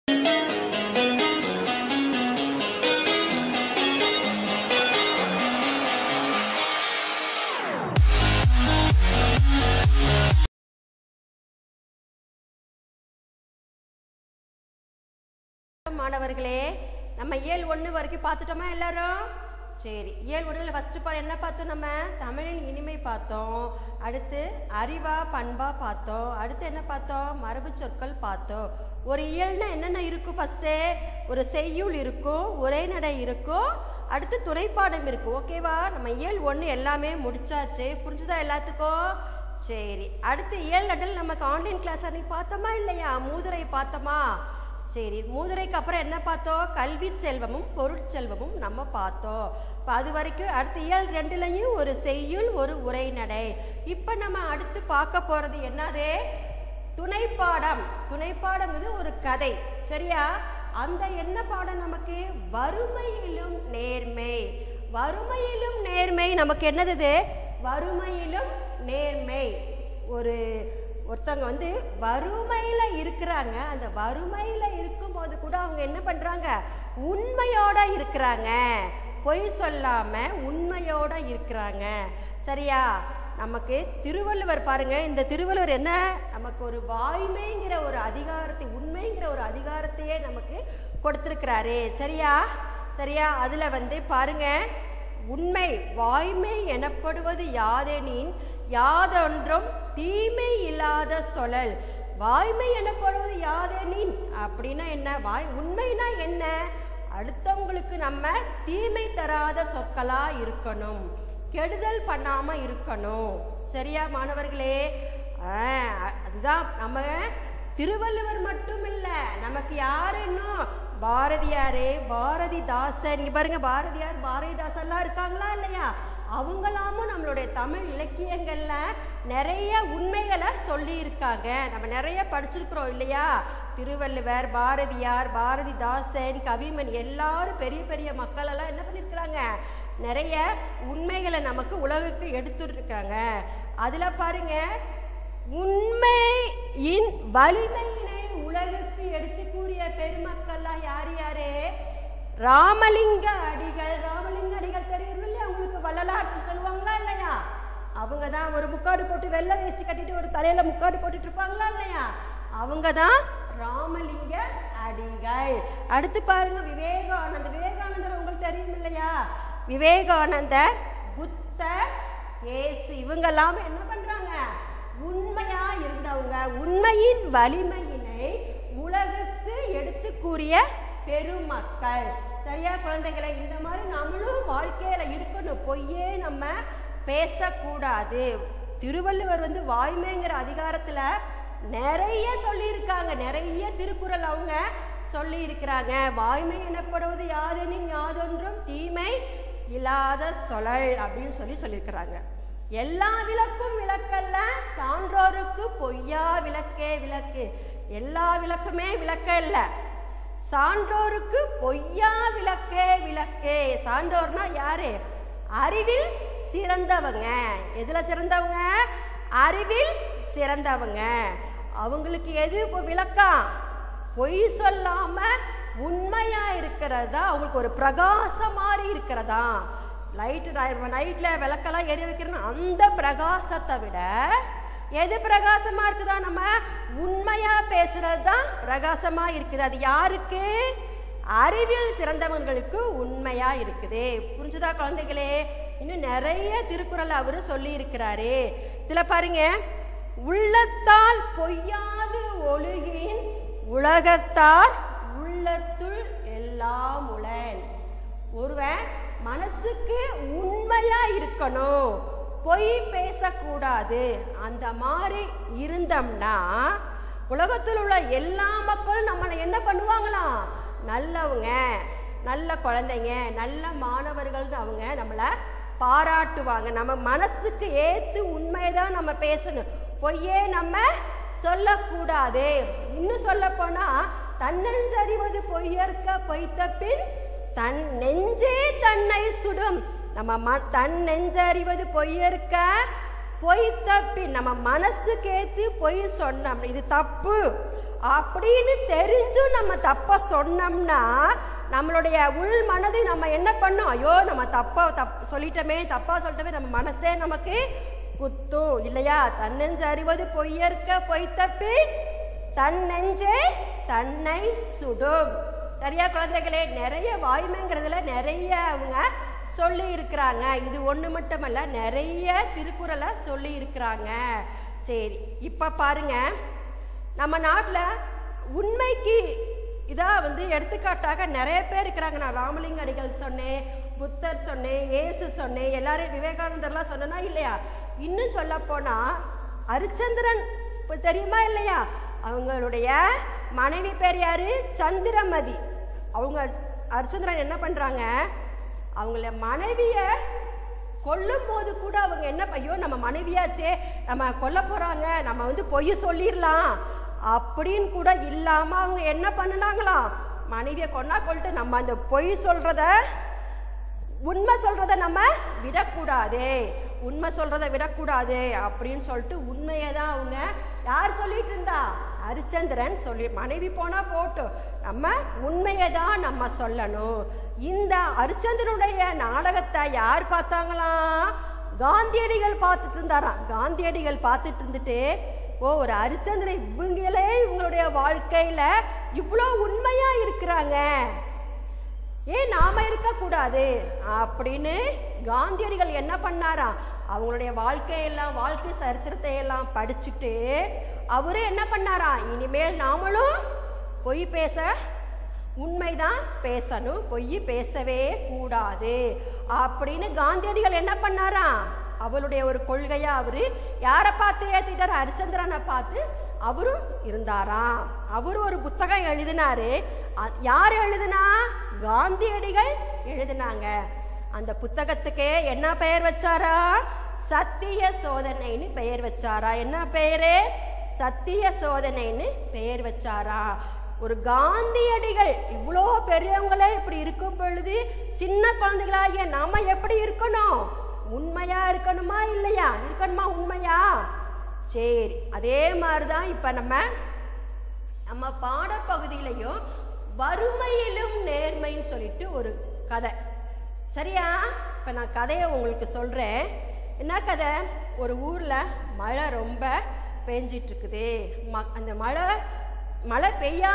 மாணவர்களே, நம்ம இயல் 1 வரைக்கும் பார்த்துட்டோமா எல்லாரும்? சரி, இயல் 1ல ஃபர்ஸ்ட் என்ன பார்த்தோம்? நம்ம தமிழின் இனிமை பார்த்தோம். அடுத்து அறிவா பண்பா பார்த்தோம். அடுத்து என்ன பார்த்தோம்? மரபு சொற்கள் பார்த்தோம். ஒரு இயல்னா என்னென்ன இருக்கும்? ஃபர்ஸ்ட் ஒரு செய்யுள் இருக்கும், உரைநடை இருக்கும், அடுத்து துணைப்பாடம் இருக்கும். ஓகேவா? நம்ம இயல் 1 எல்லாமே முடிச்சாச்சு. புரிஞ்சுதா எல்லாத்துக்கும்? சரி, அடுத்து இயல் 2 நமக்கு ஆன்லைன் கிளாஸ் அன்னைக்கு பார்த்தோமா இல்லையா? மூதுரை பார்த்தோமா? சரி, மூதுரைக்கு அப்புறம் என்ன பார்த்தோம்? கல்வி செல்வமும் பொருட்செல்வமும் நம்ம பார்த்தோம். இப்போ அது வரைக்கும் அடுத்த இயல் 2லயும் ஒரு செய்யுள், ஒரு உரைநடை. இப்போ நம்ம அடுத்து பார்க்க போறது என்னது? துணைப்பாடம். துணைப்பாடம் இது ஒரு கதை. சரியா? அந்த என்ன பாடம் நமக்கு? வறுமையிலும் நேர்மை. வறுமையிலும் நேர்மை நமக்கு என்னது? வறுமையிலும் நேர்மை. ஒருத்தவங்க வறுமையில இருக்கிறாங்க. அந்த வறுமையில இருக்கும்போது கூட அவங்க என்ன பண்றாங்க? உண்மையோட இருக்கிறாங்க. பொய் சொல்லாம உண்மையோட இருக்கிறாங்க. சரியா? நமக்கு திருவள்ளுவர் பாருங்க, இந்த திருவள்ளுவர் என்ன நமக்கு ஒரு வாய்மைங்கிற ஒரு அதிகாரத்தை, உண்மைங்கிற ஒரு அதிகாரத்தையே நமக்கு கொடுத்திருக்கிறாரு. சரியா? சரியா? அதுல பாருங்க, உண்மை வாய்மை எனப்படுவது யாதெனின் யாதொன்றும் தீமை இல்லாத சொல்லல். வாய்மை எனப்படுவது யாதெனின் அப்படின்னா என்ன? உண்மைனா என்ன? அடுத்தவங்களுக்கு நம்ம தீமை தராத சொற்களா இருக்கணும், கெடுதல் பண்ணாம இருக்கணும். சரியா மாணவர்களே? அதுதான் நம்ம திருவள்ளுவர் மட்டும் இல்ல, நமக்கு யாரு இன்னும்? பாரதியாரு, பாரதிதாசன். இங்க பாருங்க, பாரதியார் பாரதிதாசன் எல்லாம் இருக்காங்களா இல்லையா? அவங்களாமும் நம்மளுடைய தமிழ் இலக்கியங்கள்ல நிறைய உண்மைகளை சொல்லி இருக்காங்க. நம்ம நிறைய படிச்சிருக்கிறோம் இல்லையா? திருவள்ளுவர், பாரதியார், பாரதிதாசன், கவிமன் எல்லாரும் பெரிய பெரிய மக்கள் எல்லாம் என்ன பண்ணிருக்கிறாங்க? நிறைய உண்மைகளை நமக்கு உலகுக்கு எடுத்துருக்காங்க. அதுல பாருங்க, உண்மையின் வலிமையினை உலகுக்கு எடுத்துக்கூடிய பெருமக்கள்லாம் யாரு யாரு? ராமலிங்க அடிகள். ராமலிங்க அடிகள் தெரியும் இல்லையா உங்களுக்கு? வள்ளலாற்று சொல்லுவாங்களா இல்லையா? அவங்கதான் ஒரு முக்காடு போட்டு வெள்ளை வேஷ்டி கட்டிட்டு ஒரு தலையில முக்காடு போட்டுட்டு இருப்பாங்களா இல்லையா? அவங்கதான் ராமலிங்க அடிகள். அடுத்து பாருங்க, விவேகானந்தர். விவேகானந்தர் உங்களுக்கு தெரியும் இல்லையா? விவேகானந்தர், புத்தர், இயேசு, இவங்க எல்லாம் என்ன பண்றாங்க? உண்மையா இருந்தவங்க. உண்மையின் வலிமையினை உலகுக்கு எடுத்து கூறிய பெருமக்கள். சரியா குழந்தைகளை? இந்த மாதிரி நம்மளும் வாழ்க்கையில இருக்கணும். பொய்யே நம்ம பேசக்கூடாது. திருவள்ளுவர் வாய்மைங்கிற அதிகாரத்துல நிறைய சொல்லி இருக்காங்க. நிறைய திருக்குறள் அவங்க சொல்லி இருக்கிறாங்க. வாய்மை எனப்படுவது யாதெனின் யாதொன்றும் தீமை இல்லாத சொல்லல் அப்படின்னு சொல்லியிருக்கிறாங்க. எல்லா விளக்கும் விளக்கல்ல, சான்றோருக்கு பொய்யா விளக்கே விளக்கு. எல்லா விளக்குமே விளக்க இல்ல, சான்றோருக்கு பொய்யா விளக்கே விளக்கே. சான்றோர்னா யாரு? அறிவில் சிறந்தவங்க. எதுல சிறந்தவங்க? அறிவில் சிறந்தவங்க. அவங்களுக்கு எது விளக்கம்? பொய் சொல்லாம உண்மையா இருக்கிறதா, அவங்களுக்கு ஒரு பிரகாசம் மாதிரி இருக்கிறதா. நைட்ல விளக்கெல்லாம் எரிய வைக்கிறோம், அந்த பிரகாசத்தை விட எது பிரகாசமா இருக்குதா? நம்ம உண்மையா பேசுறது தான் பிரகாசமா இருக்குது. அது யாருக்கு? அறிவில் சிறந்தவங்களுக்கு உண்மையா இருக்குது. புரிஞ்சுதா குழந்தைகளே? இன்னும் நிறைய திருக்குறள் அவரு சொல்லி இருக்கிறாரு. இதுல பாருங்க, உள்ளத்தால் பொய்யாது ஒழுகின் உலகத்தார் உள்ளத்துள் எல்லாம் உளன். ஒருவன் மனசுக்கு உண்மையா இருக்கணும், பொய் பேசக்கூடாது. அந்த மாதிரி இருந்தோம்னா உலகத்தில் உள்ள எல்லா மக்களும் நம்மளை என்ன பண்ணுவாங்களாம்? நல்லவங்க, நல்ல குழந்தைங்க, நல்ல மாணவர்கள்னு அவங்க நம்மளை பாராட்டுவாங்க. நம்ம மனசுக்கு ஏத்து உண்மைதான் நம்ம பேசணும், பொய்யே நம்ம சொல்லக்கூடாது. இன்னும் சொல்ல போனா, தன்னெஞ்சறிவது பொய்யற்க பொய்த்த பின் தன் நெஞ்சே தன்னை சுடும். நம்ம தன் நெஞ்சறிவது பொய்யற்க பொய்த்த பின், நம்ம மனசுக்கு ஏத்து பொய் சொன்னோம் இது தப்பு அப்படின்னு தெரிஞ்சும் நம்ம தப்ப சொன்னோம்னா நம்மளுடைய உள் மனதை நம்ம என்ன பண்ணோம்? ஐயோ நம்ம தப்பா சொல்லிட்டோமே, தப்பா சொல்லிட்டோமே, நம்ம மனசே நமக்கு குத்தும் இல்லையா? தன்னெஞ்சு அறிவது பொய்யற்க பொய்த்தப்பி தன் நெஞ்சே தன்னை சுடும். நிறைய குழந்தைகளே, நிறைய வாய்மைங்கிறதுல நிறைய அவங்க சொல்லி இருக்கிறாங்க. இது ஒண்ணு மட்டுமல்ல, நிறைய திருக்குறளை சொல்லி இருக்கிறாங்க. சரி, இப்ப பாருங்க, நம்ம நாட்டுல உண்மைக்கு இதா எடுத்துக்காட்டாக நிறைய பேர் இருக்கிறாங்க. நான் ராமலிங்க அடிகள் சொன்னேன், புத்தர் சொன்னேன், இயேசு சொன்னேன், எல்லாரும் விவேகானந்தர்லாம் சொன்னா இல்லையா? இன்னும் சொல்ல போனா அரிச்சந்திரன் தெரியுமா இல்லையா? அவங்களுடைய மனைவி பேர் யாரு? சந்திரமதி. அவங்க அரிச்சந்திரன் என்ன பண்றாங்க, அவங்கள மனைவிய கொல்லும் போது கூட அவங்க என்ன, ஐயோ நம்ம மனைவியாச்சே, நம்ம கொல்ல போறாங்க, நம்ம பொய் சொல்லிடலாம் அப்படின்னு கூட இல்லாம அவங்க என்ன பண்ணலாங்களாம், மனைவியை கொல்லிட்டு நம்ம அந்த பொய் சொல்றத உண்மை சொல்றத நம்ம விடக்கூடாது, உண்மை சொல்றத விடக்கூடாது அப்படின்னு சொல்லிட்டு உண்மையை தான் அவங்க யார் சொல்லிட்டு இருந்தா? அரிச்சந்திரன் சொல்லி, மனைவி போனா போட்டோம், நம்ம உண்மையை தான் நம்ம சொல்லணும். இந்த அரிச்சந்திரனுடைய நாடகத்தை யார் பார்த்தாங்களாம்? காந்தியடிகள் பார்த்துட்டு இருந்தாராம். காந்தியடிகள் பார்த்துட்டு இருந்துட்டு, ஓ ஒரு அரிச்சந்திரன் இவங்களே இவங்களுடைய வாழ்க்கையில இவ்வளோ உண்மையா இருக்கிறாங்க, ஏன் நாம இருக்க கூடாது அப்படின்னு காந்தியடிகள் என்ன பண்ணாராம்? அவங்களுடைய வாழ்க்கையெல்லாம், வாழ்க்கை சரித்திரத்தை எல்லாம் படிச்சுட்டு அவரே என்ன பண்ணாராம்? இனிமேல் நாமளும் பொய் பேச, உண்மைதான் பேசணும், பொய் பேசவே கூடாது அப்படின்னு காந்தியடிகள் என்ன பண்ணாராம்? அவருடைய ஒரு கொள்கையா அவரு யாரை பார்த்து ஏத்திட்டார்? அரிச்சந்திரனை பார்த்து அவரும் இருந்தாராம். அவரு ஒரு புத்தகம் எழுதினாரு. யார் எழுதினா? காந்தியடிகள் எழுதினாங்க. அந்த புத்தகத்துக்கே என்ன பெயர் வச்சாரா? சத்திய சோதனைன்னு பெயர் வச்சாரா? என்ன பெயரு? சத்திய சோதனைன்னு பெயர் வச்சாரா? ஒரு காந்தியடிகள் இவ்வளோ பெரியவங்களே இப்படி இருக்கும் பொழுது சின்ன குழந்தைகளாகிய நாம எப்படி இருக்கணும்? உண்மையா இருக்கணுமா இல்லையா? இருக்கணுமா உண்மையா? சரி, அதே மாதிரிதான் இப்ப நம்ம பாடப்பகுதியிலையும் வறுமையிலும் நேர்மைன்னு சொல்லிட்டு ஒரு கதை. சரியா? இப்ப நான் கதையை உங்களுக்கு சொல்றேன். என்ன கதை? ஒரு ஊர்ல மழை ரொம்ப பெஞ்சிட்டு இருக்குது. அந்த மழை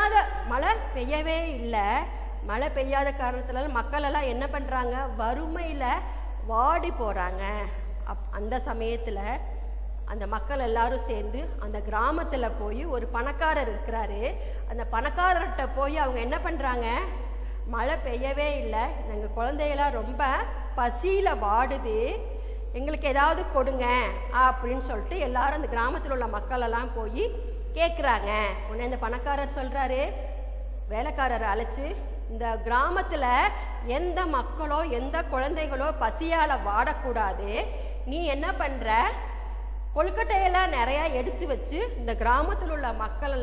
பெய்யவே இல்லை. மழை பெய்யாத காரணத்துல மக்கள் எல்லாம் என்ன பண்றாங்க? வறுமையில வாடி போறாங்க. அந்த சமயத்துல அந்த மக்கள் எல்லாரும் சேர்ந்து அந்த கிராமத்துல போய், ஒரு பணக்காரர் இருக்கிறாரு, அந்த பணக்காரர்கிட்ட போய் அவங்க என்ன பண்றாங்க? மழை பெய்யவே இல்லை, எங்க குழந்தைகளாம் ரொம்ப பசியில வாடுது, எங்களுக்கு ஏதாவது கொடுங்க அப்படின்னு சொல்லிட்டு எல்லாரும் அந்த கிராமத்தில் உள்ள மக்கள் எல்லாம் போய் கேட்குறாங்க. உடனே அந்த பணக்காரர் சொல்றாரு, வேலைக்காரரை அழைச்சு, இந்த கிராமத்துல எந்த மக்களோ எந்த குழந்தைகளோ பசியால வாடக்கூடாது, நீ என்ன பண்ற? கொல்கட்டையெல்லாம் நிறைய எடுத்து வச்சு இந்த கிராமத்தில் உள்ள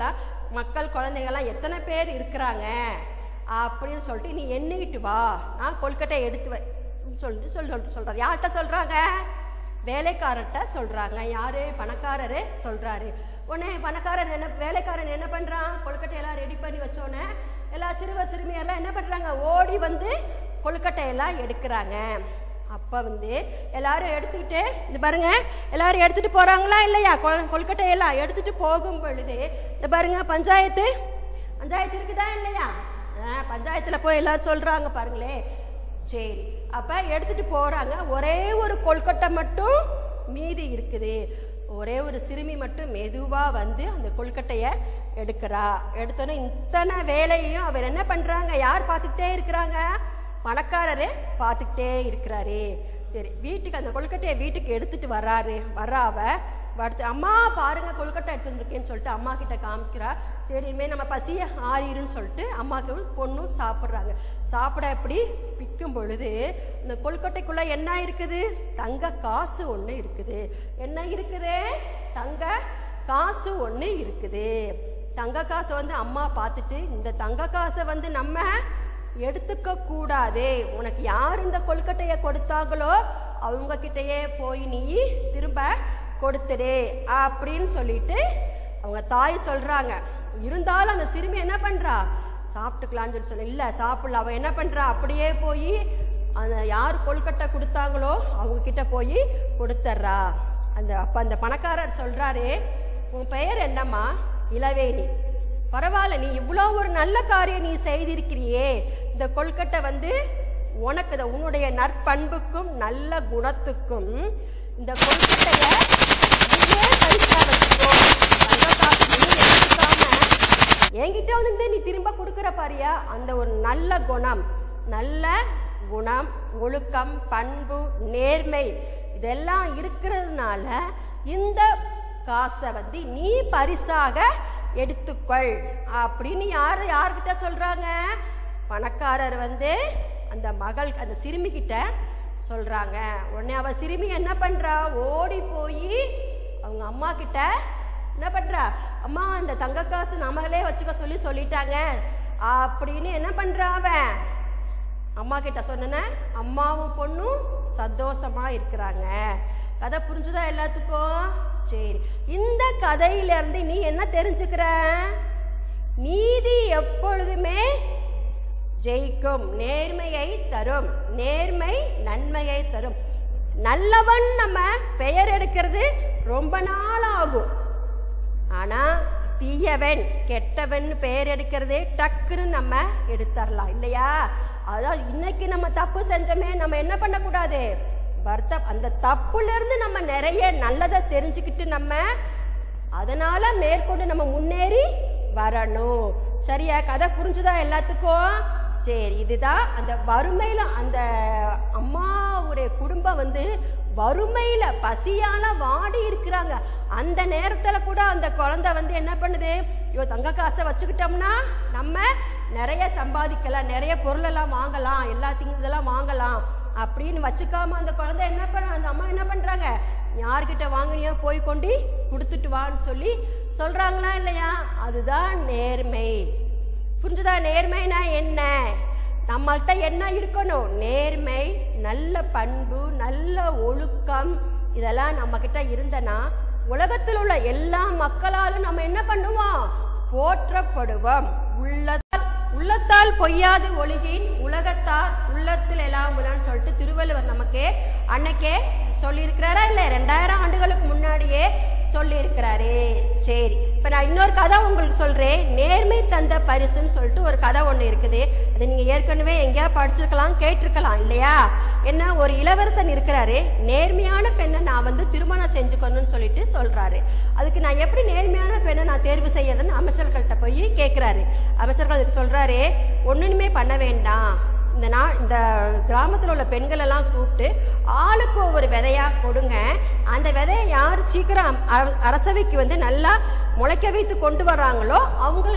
மக்கள் குழந்தைகள்லாம் எத்தனை பேர் இருக்கிறாங்க அப்படின்னு சொல்லிட்டு நீ எண்ணிக்கிட்டு வா, நான் கொல்கட்டையை எடுத்து சொல்றாரு. யார்கிட்ட சொல்றாங்க? வேலைக்காரர்கிட்ட சொல்றாங்க. யாரு? பணக்காரரு சொல்றாரு. உடனே வேலைக்காரன் என்ன பண்றான்? கொல்கட்டையெல்லாம் ரெடி பண்ணி வச்சோன்னே எல்லா சிறுவர் சிறுமியெல்லாம் என்ன பண்றாங்க? ஓடி கொல்கட்டையெல்லாம் எடுக்கிறாங்க. அப்ப எல்லாரும் எடுத்துக்கிட்டு, இது பாருங்க, எல்லாரும் எடுத்துட்டு போறாங்களா இல்லையா? கொல்கட்டையெல்லாம் எடுத்துட்டு போகும் பொழுது இது பாருங்க, பஞ்சாயத்து இருக்குதா இல்லையா? பஞ்சாயத்துல போய் எல்லாரும் சொல்றாங்க பாருங்களே. சரி, அப்ப எடுத்துட்டு போறாங்க. ஒரே ஒரு கொல்கட்டை மட்டும் மீதி இருக்குது. ஒரே ஒரு சிறுமி மட்டும் மெதுவா அந்த கொல்கட்டைய எடுக்கிறா. எடுத்தோன்னே இத்தனை வேலையும் அவர் என்ன பண்றாங்க? யார் பார்த்துக்கிட்டே இருக்கிறாங்க? பணக்காரரு பார்த்துக்கிட்டே இருக்கிறாரு. சரி, வீட்டுக்கு அந்த கொல்கட்டையை வீட்டுக்கு எடுத்துட்டு வர்றாவ அடுத்து, அம்மா பாருங்க கொல்கட்டை எடுத்துருக்கேன்னு சொல்லிட்டு அம்மா கிட்ட காமிக்கிறா. சரி, இனிமேல் நம்ம பசிய ஆறிருன்னு சொல்லிட்டு அம்மாக்கு பொண்ணும் சாப்பிட்றாங்க. சாப்பிட எப்படி பிக்கும் பொழுது இந்த கொல்கட்டைக்குள்ள என்ன இருக்குது? தங்க காசு ஒன்று இருக்குது. என்ன இருக்குது? தங்க காசு ஒன்று இருக்குது. தங்க காசை அம்மா பார்த்துட்டு, இந்த தங்க காசை நம்ம எடுத்துக்க கூடாது, உனக்கு யார் இந்த கொல்கட்டையை கொடுத்தாங்களோ அவங்க கிட்டயே போய் நீ திரும்ப கொடுத்துடு அப்படின்னு சொல்லிட்டு அவங்க தாய் சொல்றாங்க. இருந்தாலும் அந்த சிறுமி என்ன பண்றா, சாப்பிட்டுக்கலான்னு சொல்லி இல்ல சாப்பிடல. அவன் என்ன பண்றா, அப்படியே போய் அந்த யார் கொழுக்கட்டை கொடுத்தாங்களோ அவங்க கிட்ட போய் கொடுத்துட்றா. அப்ப அந்த பணக்காரர் சொல்றாரு, உன் பெயர் என்னம்மா? இளவேணி. பரவாயில்ல, நீ இவ்வளோ ஒரு நல்ல காரியம் நீ செய்திருக்கிறியே, இந்த கொழுக்கட்டை உனக்கு உன்னுடைய நற்பண்புக்கும் நல்ல குணத்துக்கும் இந்த கொழுக்கட்டைய நீயே பரிசா வச்சுக்கோ. என்கிட்ட நீ திரும்ப கொடுக்குற பாரியா, அந்த ஒரு நல்ல குணம், ஒழுக்கம், பண்பு, நேர்மை இதெல்லாம் இருக்கிறதுனால இந்த காசை நீ பரிசாக எடுத்துக்கொள் அப்படின்னு யார்கிட்ட சொல்றாங்க? பணக்காரர் அந்த மகள் அந்த சிறுமி கிட்ட சொல்றாங்க. உடனே அவ சிறுமி என்ன பண்றா, ஓடி போய் அவங்க அம்மா கிட்ட என்ன பண்றா, அம்மா இந்த தங்க காசு நம்மளே வச்சுக்க சொல்லிட்டாங்க அப்படின்னு என்ன பண்றா, அவன் அம்மா கிட்ட சொன்ன அம்மாவும் பொண்ணும் சந்தோஷமா இருக்கிறாங்க. கதை புரிஞ்சுதா எல்லாத்துக்கும்? சரி, இந்த கதையில இருந்து நீ என்ன தெரிஞ்சுக்கிற? நீதி எப்பொழுதுமே ஜெயிக்கும், நேர்மையை தரும், நேர்மை நன்மையை தரும். நல்லவன் நம்ம பெயர் எடுக்கிறது ரொம்ப நாள் ஆகும், ஆனா தீயவன் கெட்டவன் பெயர் எடுக்கிறதே டக்குன்னு நம்ம எடுத்துடலாம் இல்லையா? அதான் இன்னைக்கு நம்ம தப்பு செஞ்சோமே, நம்ம என்ன பண்ணக்கூடாது, அந்த தப்புல இருந்து நம்ம நிறைய நல்லதை தெரிஞ்சுக்கிட்டு நம்ம அதனால மேற்கொண்டு நம்ம முன்னேறி வரணும். சரியா? கதை புரிஞ்சுதா எல்லாத்துக்கும்? சரி, இதுதான் அந்த வறுமையில அந்த அம்மாவுடைய குடும்பம் வறுமையில பசியால வாடி இருக்கிறாங்க. அந்த நேரத்துல கூட அந்த குழந்தை என்ன பண்ணுது, ஐயோ தங்க காசை வச்சுக்கிட்டோம்னா நம்ம நிறைய சம்பாதிக்கலாம், நிறைய பொருள் எல்லாம் வாங்கலாம், எல்லாத்தையும் இதெல்லாம் வாங்கலாம் அப்படின்னு வச்சுக்காம அந்த குழந்தை என்ன பண்ண, அந்த அம்மா என்ன பண்றாங்க, யார்கிட்ட வாங்கினியோ போய் கொண்டு கொடுத்துட்டு வான்னு சொல்றாங்களா இல்லையா? அதுதான் நேர்மை. புரிஞ்சுதா? நேர்மைனா என்ன? நம்மள்கிட்ட என்ன இருக்கணும்? நேர்மை, நல்ல பண்பு, நல்ல ஒழுக்கம், இதெல்லாம் நம்ம கிட்ட இருந்தனா உலகத்தில் உள்ள எல்லா மக்களாலும் நம்ம என்ன பண்ணுவோம்? போற்றப்படுவோம். உள்ளத்தால் பொய்யாது ஒழுகின் உலகத்தார் உள்ளத்தில் எல்லாம் சொல்லிட்டு திருவள்ளுவர் நமக்கு அன்னைக்கே சொல்லியிருக்கிறாரா இல்லை? 2000 ஆண்டுகளுக்கு முன்னாடியே சொல்லியிருக்கிறாரு. சரி, இப்ப நான் இன்னொரு கதை உங்களுக்கு சொல்றேன். நேர்மை தந்த பரிசுன்னு சொல்லிட்டு ஒரு கதை ஒண்ணு இருக்குது. அதை நீங்க ஏற்கனவே எங்கேயா படிச்சிருக்கலாம், கேட்டிருக்கலாம் இல்லையா? என்ன, ஒரு இளவரசன் இருக்கிறாரு, நேர்மையான பெண்ணை நான் திருமணம் செஞ்சுக்கணும்னு சொல்லிட்டு சொல்றாரு. அதுக்கு நான் எப்படி நேர்மையான பெண்ணை நான் தேர்வு செய்யறதுன்னு அமைச்சர்கள்ட்ட போய் கேட்கிறாரு. அமைச்சர்கள் அதுக்கு சொல்றாரு, ஒண்ணுமே பண்ண வேண்டாம், இந்த கிராமத்தில் உள்ள பெண்கள் எல்லாம் கூப்பிட்டு ஆளுக்கு ஒவ்வொரு விதையா கொடுங்க. அந்த விதையை யார் சீக்கிரம் அரசவைக்கு நல்லா முளைக்க வைத்து கொண்டு வர்றாங்களோ அவங்கள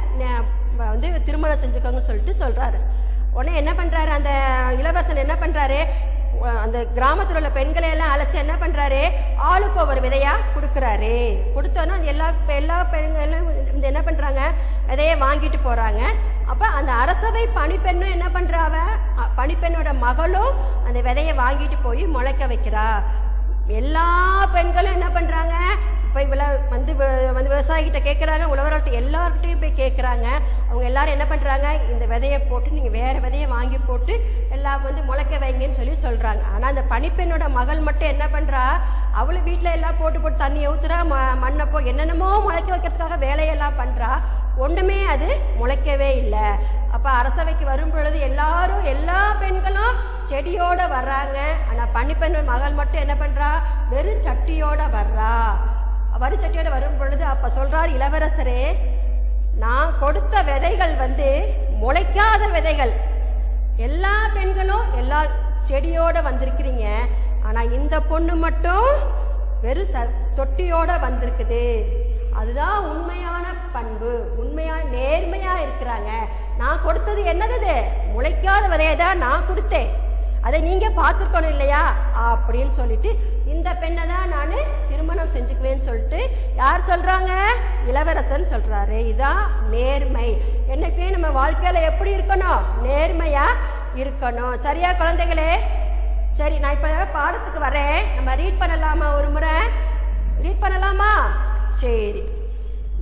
நீங்க திருமணம் செஞ்சுக்கோங்கன்னு சொல்லிட்டு சொல்றாரு. உடனே என்ன பண்றாரு அந்த இளவரசன், என்ன பண்றாரு, அந்த கிராமத்தில் உள்ள பெண்களை எல்லாம் அழைச்சு என்ன பண்றாரு, ஆளுக்கு ஒவ்வொரு விதையா கொடுக்குறாரு. கொடுத்தோன்னா எல்லா பெண்களும் என்ன பண்றாங்க, விதையை வாங்கிட்டு போறாங்க. அப்ப அந்த அரசவை பணிப்பெண்ணும் என்ன பண்றாவ, பணிப்பெண்ணோட மகளும் அந்த விதையை வாங்கிட்டு போய் முளைக்க வைக்கிறா. எல்லா பெண்களும் என்ன பண்றாங்க, இப்ப இவ்வளவு விவசாயிகிட்ட கேட்கறாங்க, உழவர்கள்ட்ட எல்லார்கிட்டையும் போய் கேட்கறாங்க. அவங்க எல்லாரும் என்ன பண்றாங்க, இந்த விதையை போட்டு நீங்க வேற விதையை வாங்கி போட்டு எல்லாம் முளைக்க வைங்கன்னு சொல்றாங்க. ஆனா அந்த பணிப்பெண்ணோட மகள் மட்டும் என்ன பண்றா, அவளு வீட்டுல எல்லாம் போட்டு தண்ணியை ஊத்துறா, மண்ணப்போ என்னென்னமோ முளைக்க வைக்கிறதுக்காக வேலையெல்லாம் பண்றா. ஒண்ணுமே அது முளைக்கவே இல்லை. அப்ப அரசவைக்கு வரும் பொழுது எல்லா பெண்களும் செடியோட வர்றாங்க. ஆனா பணிப்பெண்ணோட மகள் மட்டும் என்ன பண்றா, வெறும் சட்டியோட வர்றா. வரிச்சட்டியோட வரும் பொழுது அப்ப சொல்றாரு இளவரசரே, நான் கொடுத்த விதைகள் முளைக்காத விதைகள். எல்லா பெண்களும் எல்லா செடியோட வந்திருக்கிறீங்க, ஆனா இந்த பொண்ணு மட்டும் வெறும் தொட்டியோட வந்திருக்குது. அதுதான் உண்மையான பண்பு, உண்மையான நேர்மையா இருக்கிறாங்க. நான் கொடுத்தது என்னது, முளைக்காத விதையை தான் நான் கொடுத்தேன், அதை நீங்க பார்த்துருக்கணும் இல்லையா அப்படின்னு சொல்லிட்டு இந்த பெண்ணை தான் நான் திருமணம் செஞ்சுக்குவேன்னு சொல்லிட்டு யார் சொல்றாங்க, இளவரசன் சொல்றாரு. இதான் நேர்மை. என்னைக்கு நம்ம வாழ்க்கையில எப்படி இருக்கணும், நேர்மையா இருக்கணும். சரியா குழந்தைகளே? சரி, நான் இப்ப பாடத்துக்கு வரேன். நம்ம ரீட் பண்ணலாமா? ஒரு முறை ரீட் பண்ணலாமா? சரி,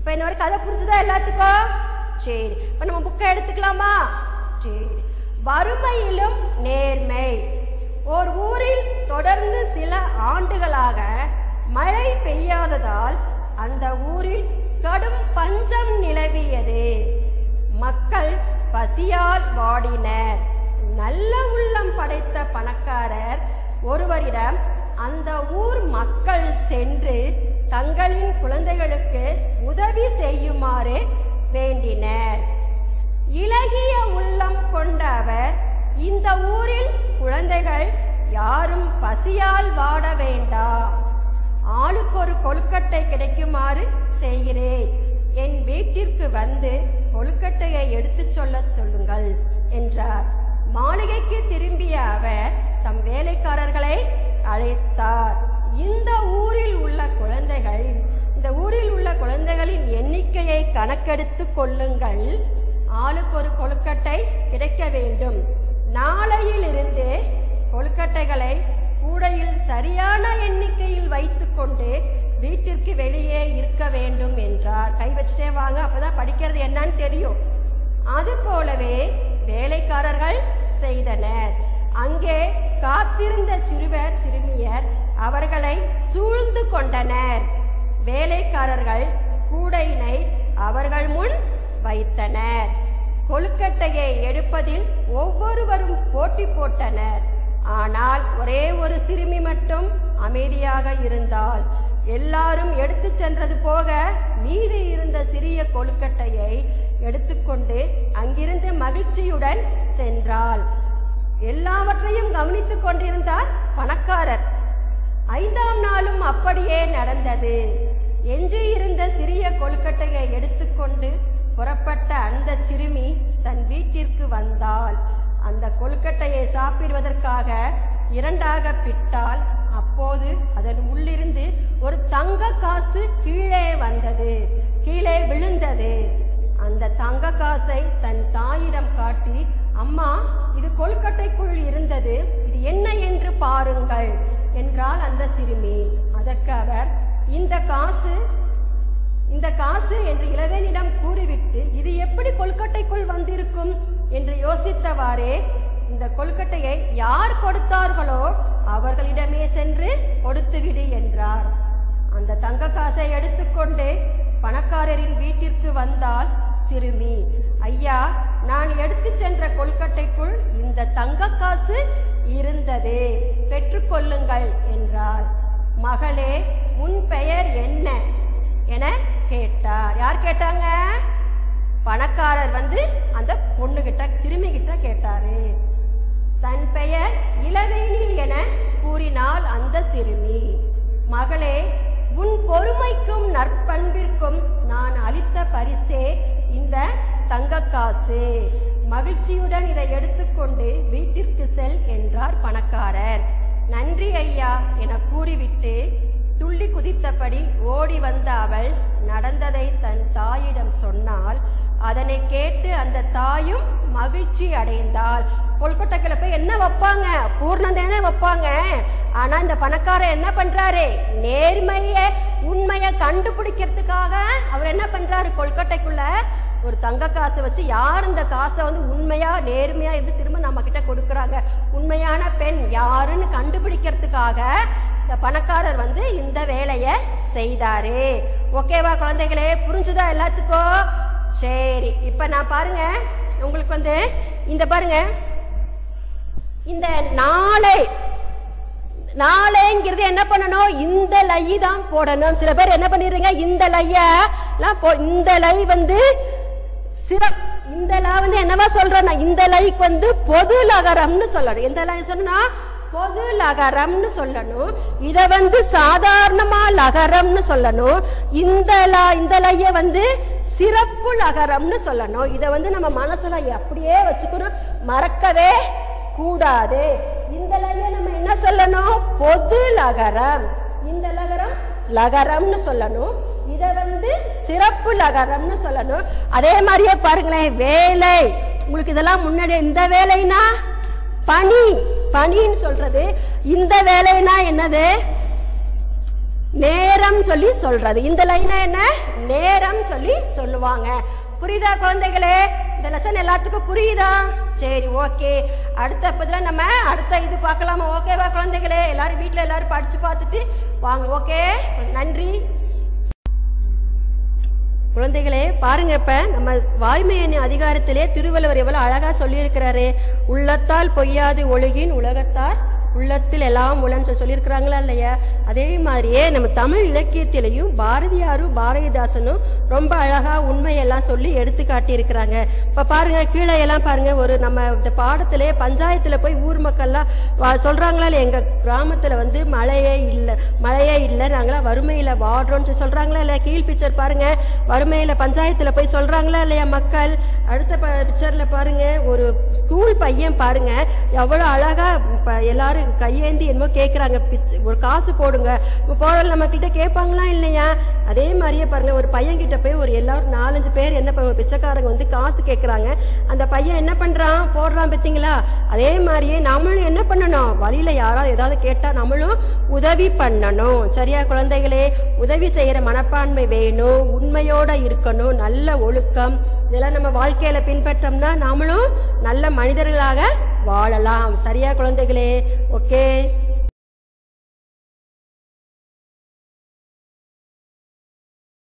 இப்ப என்ன ஒரு கதை புரிஞ்சுதா எல்லாத்துக்கும்? சரி, இப்ப நம்ம புக்கை எடுத்துக்கலாமா? சரி. வறுமையிலும் நேர்மை. ஒரு ஊரில் தொடர்ந்து சில ஆண்டுகளாக மழை பெய்யாததால் அந்த ஊரில் கடும் பஞ்சம் நிலவியது. மக்கள் பசியால் வாடினர். நல்ல உள்ளம் படைத்த பணக்காரர் ஒருவரிடம் அந்த ஊர் மக்கள் சென்று தங்களின் குழந்தைகளுக்கு உதவி செய்யுமாறு வேண்டினர். இலகிய உள்ளம் கொண்ட அவர், இந்த ஊரில் குழந்தைகள் யாரும் பசியால் வாட வேண்டாம், ஆளுக்கு ஒரு கொழுக்கட்டை கிடைக்குமாறு செய்கிறேன், என் வீட்டிற்கு வந்து கொழுக்கட்டையை எடுத்துச் சொல்ல சொல்லுங்கள் என்றார். மாளிகைக்கு திரும்பிய அவர் தம் வேலைக்காரர்களை அழைத்தார். இந்த ஊரில் உள்ள குழந்தைகளின் எண்ணிக்கையை கணக்கெடுத்து கொள்ளுங்கள். ஆளுக்கு ஒரு கொழுக்கட்டை கிடைக்க வேண்டும். நாளையிலிருந்து கொழுக்கட்டைகளை கூடையில் சரியான எண்ணிக்கையில் வைத்துக்கொண்டு வீட்டிற்கு வெளியே இருக்க வேண்டும் என்றார். கை வச்சுட்டே வாங்க, அப்பதான் படிக்கிறது என்னன்னு தெரியும். அது போலவே வேலைக்காரர்கள் செய்தனர். அங்கே காத்திருந்த சிறுவர் சிறுமியர் அவர்களை சூழ்ந்து கொண்டனர். வேலைக்காரர்கள் கூடையினை அவர்கள் முன் வைத்தனர். கொழுக்கட்டையை எடுப்பதில் ஒவ்வொருவரும் போட்டி போட்டனர். ஆனால் ஒரே ஒரு சிறுமி மட்டும் அமைதியாக இருந்தாள். எல்லாரும் எடுத்து சென்றது போக மீதி இருந்த சிறிய கொழுக்கட்டையை எடுத்துக்கொண்டு அங்கிருந்து மகிழ்ச்சியுடன் சென்றாள். எல்லாவற்றையும் கவனித்துக் கொண்டிருந்தார் பணக்காரர். 5ஆம் நாளும் அப்படியே நடந்தது. எஞ்சியிருந்த சிறிய கொழுக்கட்டையை எடுத்துக்கொண்டு புறப்பட்ட அந்த சிறுமி தன் வீட்டிற்கு வந்தாள். அந்த கொழுக்கட்டையை சாப்பிடுவதற்காக 2ஆக பிட்டால். அப்போது அதன் உள்ளிருந்து ஒரு தங்க காசு கீழே விழுந்தது. அந்த தங்க காசை தன் தாயிடம் காட்டி, அம்மா, இது கொழுக்கட்டைக்குள் இருந்தது, இது என்ன என்று பாருங்கள் என்றாள் அந்த சிறுமி. அதற்கு அவர், இந்த காசு என்று இளவேனிடம் கூறிவிட்டு, இது எப்படி கொழுக்கட்டைக்குள் வந்திருக்கும் என்று யோசித்தவாறே, இந்த கொழுக்கட்டையை யார் கொடுத்தார்களோ அவர்களிடமே சென்று கொடுத்துவிடு என்றார். அந்த தங்க காசை எடுத்துக்கொண்டு பணக்காரரின் வீட்டிற்கு வந்தால் சிறுமி. ஐயா, நான் எடுத்து சென்ற கொழுக்கட்டைக்குள் இந்த தங்க காசு இருந்தது, பெற்றுக்கொள்ளுங்கள் என்றார். மகளே, உன் பெயர் என்ன என கேட்டார். யார் கேட்டாங்க? பணக்காரர் அந்த பொண்ணுகிட்ட, சிறுமி கிட்ட கேட்டாரு. தன் பெயர் இளவேனில் என கூறினாள் அந்த சிறுமி. மகளே, உன் பொறுமைக்கும் நற்பண்பிற்கும் நான் அளித்த பரிசே இந்த தங்க காசு. மகிழ்ச்சியுடன் இதை எடுத்துக்கொண்டு வீட்டிற்கு செல் என்றார் பணக்காரர். நன்றி ஐயா என கூறிவிட்டு துள்ளி குதித்தபடி ஓடி வந்த அவள் நடந்ததை தன் தாயிடம் சொன்னாள். அதனை கேட்டு அந்த தாயும் மகிழ்ச்சி அடைந்தாள். கொழுக்கட்டைக்குள்ள போய் என்ன வைப்பாங்க? பூர்ணந்தேனே வைப்பாங்க. ஆனா இந்த பணக்காரர் என்ன பண்றாரு? உண்மையை கண்டுபிடிக்கிறதுக்காக அவர் என்ன பண்றாரு? கொழுக்கட்டைக்குள்ள ஒரு தங்க காசை வச்சு யார் இந்த காசை உண்மையா நேர்மையா இருந்து திரும்ப நம்ம கிட்ட கொடுக்கறாங்க, உண்மையான பெண் யாருன்னு கண்டுபிடிக்கிறதுக்காக இந்த பணக்காரர் இந்த வேலையை செய்தாரு. ஓகேவா குழந்தைகளே? புரிஞ்சுதா எல்லாத்துக்கும்? சரி, இப்ப நான் பாருங்க, உங்களுக்கு இந்த பாருங்க, இந்த நாளைங்கிறது என்ன பண்ணணும்? இந்த லை தான் போடணும். சில பேர் என்ன பண்ணிடுறீங்க, இந்த லை இந்த லா என்னவா சொல்றேன்னா, இந்த லைக்கு பொது லகரம்னு சொல்லணும். எந்த லை சொன்னா பொது லகரம்னு சொல்லணும். இத சாதாரணமா லகரம்னு சொல்லணும். இந்த லைய சிறப்பு லகரம்னு சொல்லணும். இத நம்ம மனசுல அப்படியே வச்சுக்கணும், மறக்கவே கூடாது. இந்த லைய நம்ம என்ன சொல்லணும்? பொது லகரம். இந்த லகரம் லகரம்னு சொல்லணும். இத சிறப்பு லகரம்னு சொல்லணும். அதே மாதிரியே பாருங்களேன், வேலை. உங்களுக்கு இதெல்லாம் முன்னாடி இந்த வேலைனா பணின்னு சொல்றது. இந்த வேலைனா என்னது? நேரம் சொல்லி சொல்றது. இந்த லைனா என்ன? நேரம் சொல்லி சொல்லுவாங்க. புரியுதா குழந்தைகளே? இந்த லெசன் எல்லாத்துக்கும் புரியுதா? சரி, ஓகே. அடுத்த நம்ம அடுத்த இது பார்க்கலாமா? ஓகேவா குழந்தைகளே? எல்லாரும் வீட்டுல எல்லாரும் படிச்சு பார்த்துட்டு வாங்க. ஓகே, நன்றி குழந்தைகளே. பாருங்க, இப்ப நம்ம வாய்மை எண்ணி அதிகாரத்திலே திருவள்ளுவர் எவ்வளவு அழகா சொல்லி இருக்கிறாரு. உள்ளத்தால் பொய்யாது ஒழுகின் உலகத்தார் உள்ளத்தில் எல்லாம் உளன்னு சொல்லியிருக்கிறாங்களா இல்லையா? அதே மாதிரியே நம்ம தமிழ் இலக்கியத்திலையும் பாரதியாரும் பாரதிதாசனும் ரொம்ப அழகா உண்மையெல்லாம் சொல்லி எடுத்து காட்டி இருக்கிறாங்க. இப்ப பாருங்க, கீழே எல்லாம் பாருங்க, ஒரு நம்ம இந்த பாடத்திலே பஞ்சாயத்துல போய் ஊர் மக்கள்லாம் சொல்றாங்களா இல்லையா? எங்க கிராமத்துல வந்து மழையே இல்லை, நாங்களாம் வறுமையில வாடுறோம்னு சொல்றாங்களா இல்லையா? கீழ் பிக்சர் பாருங்க, வறுமையில பஞ்சாயத்துல போய் சொல்றாங்களா இல்லையா மக்கள்? அடுத்த பிக்சர்ல பாருங்க, ஒரு ஸ்கூல் பையன் பாருங்க எவ்வளவு அழகா எல்லாரும் கையேந்தி என்னமோ கேட்கிறாங்க, ஒரு காசு போடுங்க. போடல நம்ம கிட்ட கேட்பாங்களா இல்லையா? அதே மாதிரியே பாருங்க, ஒரு பையன் கிட்ட போய் ஒரு எல்லாரும் 4-5 பேர் என்ன ஒரு பிச்சைக்காரங்க வந்து காசு கேட்கறாங்க. அந்த பையன் என்ன பண்றான்? போடுறான். பார்த்தீங்களா? அதே மாதிரியே நம்மளும் என்ன பண்ணணும்? வழியில யாராவது ஏதாவது கேட்டா நம்மளும் உதவி பண்ணணும். சரியா குழந்தைகளே? உதவி செய்யற மனப்பான்மை வேணும், உண்மையோட இருக்கணும், நல்ல ஒழுக்கம், இதெல்லாம் நம்ம வாழ்க்கையில பின்பற்றோம்னா நாமளும் நல்ல மனிதர்களாக வாழலாம். சரியா குழந்தைகளே? ஓகே.